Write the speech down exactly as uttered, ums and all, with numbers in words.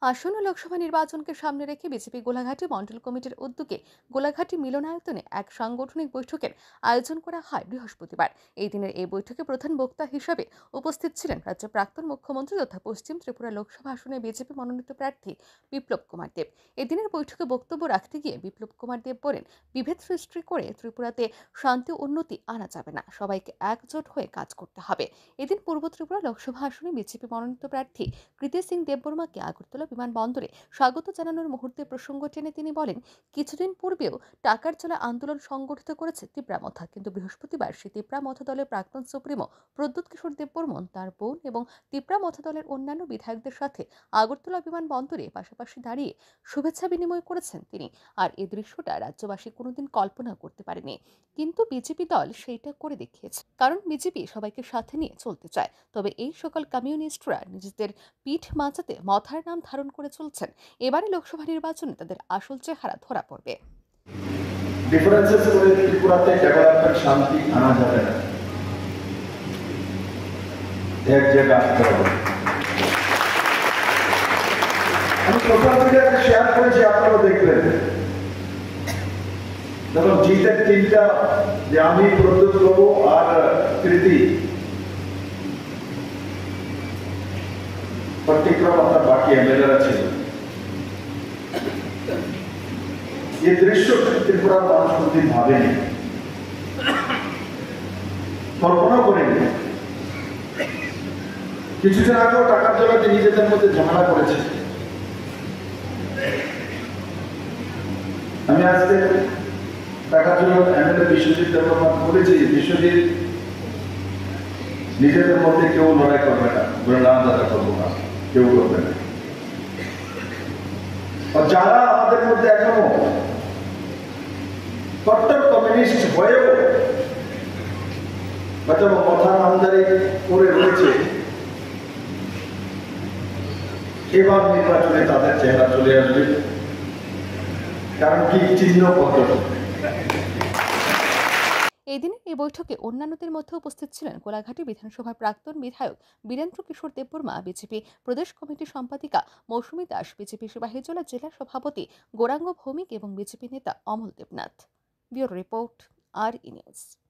আসন্ন লোকসভা নির্বাচনকে সামনে রেখে বিজেপি গোলাঘাটি মণ্ডল কমিটির উদ্যোগে গোলাঘাটি মিলনায়তনে এক সাংগঠনিক বৈঠকের আয়োজন করা হয় বৃহস্পতিবার। এই দিনের এই বৈঠকে প্রধান বক্তা হিসেবে উপস্থিত ছিলেন রাজ্যের প্রাক্তন মুখ্যমন্ত্রী তথা পশ্চিম ত্রিপুরা লোকসভা আসনে বিজেপি মনোনীত প্রার্থী বিপ্লব কুমার দেব। এদিনের বৈঠকে বক্তব্য রাখতে গিয়ে বিপ্লব কুমার দেব বলেন, বিভেদ সৃষ্টি করে ত্রিপুরাতে শান্তি উন্নতি আনা যাবে না, সবাইকে একজোট হয়ে কাজ করতে হবে। এদিন পূর্ব ত্রিপুরা লোকসভা আসনে বিজেপি মনোনীত প্রার্থী কৃতি সিং দেববর্মাকে আগরতলা বিমানবন্দরে স্বাগত জানানোর মুহূর্তের প্রসঙ্গ টেনে তিনি বলেন, কিছুদিন পূর্বেও টাকার চলা আন্দোলন সংগঠিত করেছে তিপ্রামথা, কিন্তু বৃহস্পতিবার সেই তিপ্রামথা দলের প্রাক্তন সুপ্রিমো প্রদ্যুৎ কিশোর দেববর্মন তার বোন এবং তিপ্রামথা দলের অন্যান্য বিধায়কদের সাথে আগরতলা বিমানবন্দরে পাশাপাশি দাঁড়িয়ে শুভেচ্ছা বিনিময় করেছেন তিনি। আর এই দৃশ্যটা রাজ্যবাসী কোনোদিন কল্পনা করতে পারেনি, কিন্তু বিজেপি দল সেইটা করে দেখিয়েছে। কারণ বিজেপি সবাইকে সাথে নিয়ে চলতে চায়। তবে এই সকল কমিউনিস্টরা নিজেদের পিঠ বাঁচাতে মথার নাম ধারণ করে চলছেন। এবারে লোকসভা নির্বাচনে তাদের আসল চেহারা ধরা পড়বে। ডিফারেন্সেস করে ত্রিপুরাতে ডেভেলপমেন্ট শান্তি আনা যাবে না, এক জায়গা আসতে হবে। আমি সোশ্যাল মিডিয়াতে শেয়ার করেছি, আপনারা দেখলেন। দেখুন, জিতের তিনটা, যে আমি, প্রদ্যুৎ বাবু আর কৃতি, পার্টিকুলার আপনার বাকি এমএলএরা ছিল। এই দৃশ্য ত্রিপুরার মানুষ কোনদিন ভাবেনি, কল্পনা করেনি। কিছুদিন আগেও টাকার জন্য নিজেদের মধ্যে ঝামেলা করেছে। আমি আজকে টাকার জন্য এমএলএ বিশ্বজিৎ ডেভেলপমেন্ট করেছি। বিশ্বজিৎ নিজেদের মধ্যে কেউ লড়াই করবে না, বলে না দাদা করবো না, কেউ করবে না। আর যারা আমাদের মধ্যে এখনো কট্টর কমিউনিস্ট হয়েও হয়তো কথা নামদারি করে রয়েছে, এবার নির্বাচনে তাদের চেহারা চলে আসবে। কারণ কি, চিহ্ন পদ্ধতি। এই দিনের এই বৈঠকে অন্যান্যদের মধ্যে উপস্থিত ছিলেন কোলাঘাটি বিধানসভার প্রাক্তন বিধায়ক বীরেন্দ্র কিশোর দেববর্মা, বিজেপি প্রদেশ কমিটির সম্পাদিকা মৌসুমী দাস, বিজেপি সিপাহীজলা জেলা সভাপতি গৌরাঙ্গ ভৌমিক এবং বিজেপি নেতা Amal Debnath. Bureau report, R E news.